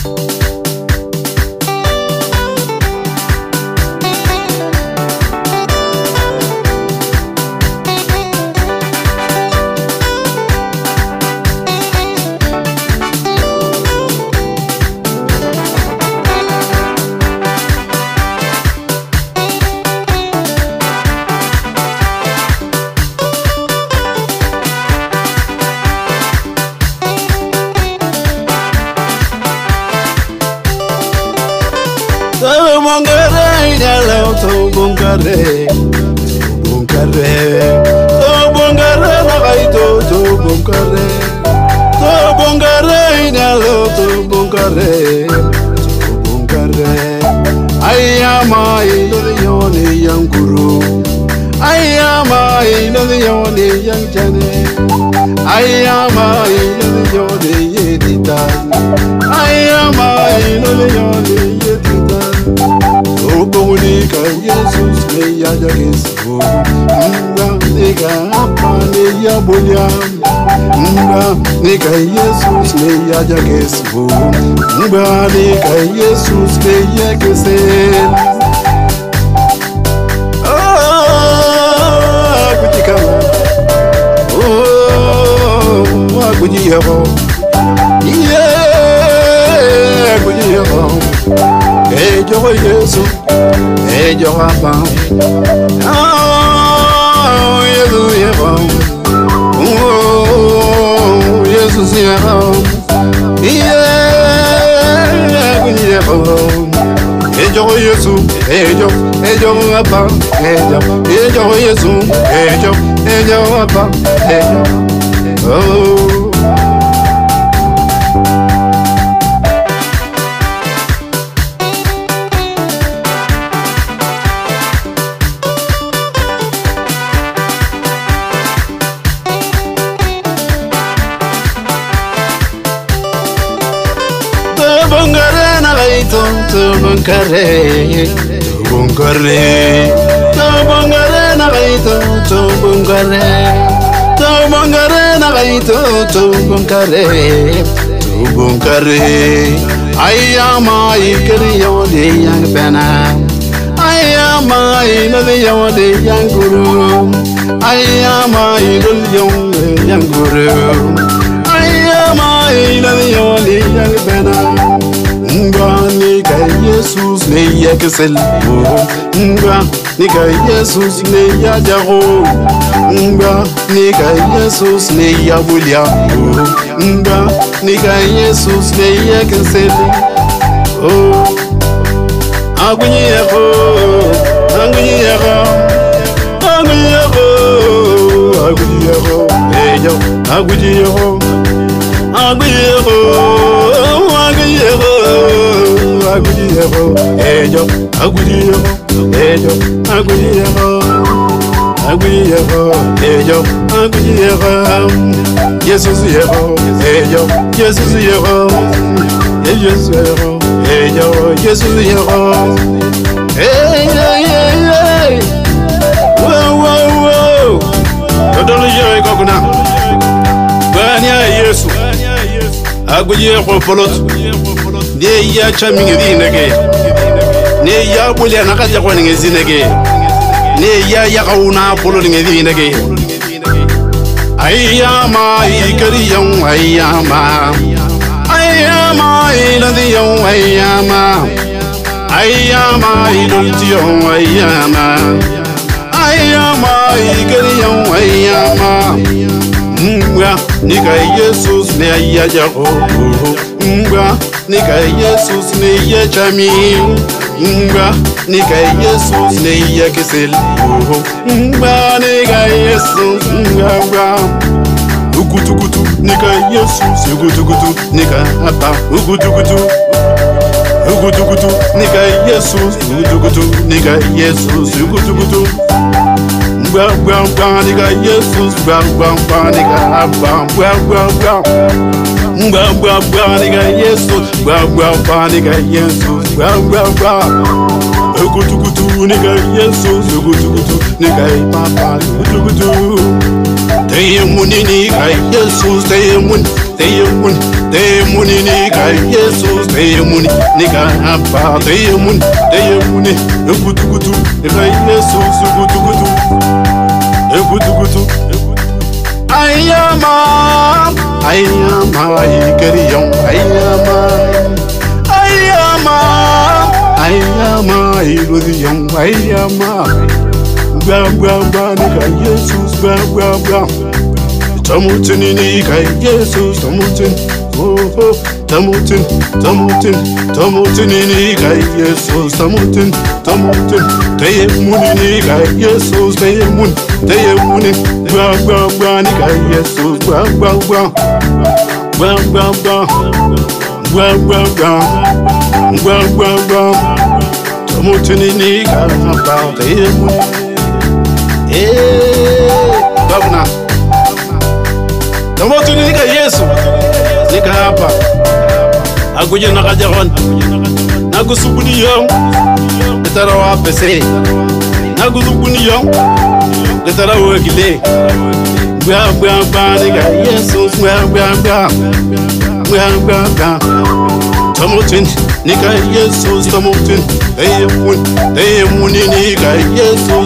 Jesus ne ya jaro nga nika Jesus ne ya bulia nga nika Jesus ne ya keseli oh agunyero ejo agunyero ejo Jesus yero ejo Jesus yero Jesus yero ejo Jesus yero hey wow odolo yero kokuna banya Yesu aguyero polot ne ya chamingi nege ne ya bulia nakaja kwa ngezi nege ne ya kauna polo ngezi nege ayama ikariyam ayama iladiyam ayama ilutiyam ayama ikariyam ayama nga nika Jesus ne ya jago nga nika Jesus ne ya chami nga nika Jesus ne ya kesel nga nika Jesus nga hugutugutu nika Jesus hugutugutu nika apa hugutugutu nika Jesus hugutugutu nika Jesus hugutugutu bwa nika Jesus bwa nika apa bwa nika Jesus bwa nika Jesus bwa hugutugutu nika Jesus hugutugutu nika papa hugutugutu teyemun nika Jesus Teyemuni nika Jesus, teyemuni nika Abba, teyemuni hugutugutu nika Jesus, hugutugutu. Ayama ikeriyam, ayama iludiyam, ayama. Bra nika Jesus, bra. Tamutin nika Jesus, tamutin. Oh, tamutin nika Jesus, tamutin. Teyemuni nika Jesus, teyemuni. Bra nika Jesus, bra. Tamutin nika Abba, teyemuni. Governor. Tamutin nika Yesu. Nika hapa akuja nakajawan nakusubuni yong letara wa pese nakusubuni yong letara wa gile bra nika Yesu bra tamutin nika Yesu tamutin teyemuni nika Yesu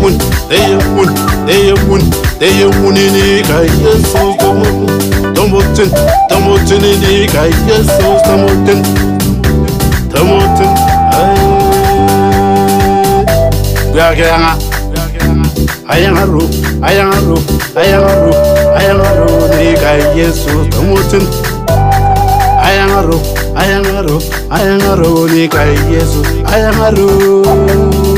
teyemuni nika Yesu tamutin nika Jesus, tamutin. Biarkan ayangaru nika Jesus, tamutin. Ayangaru nika Jesus, ayangaru.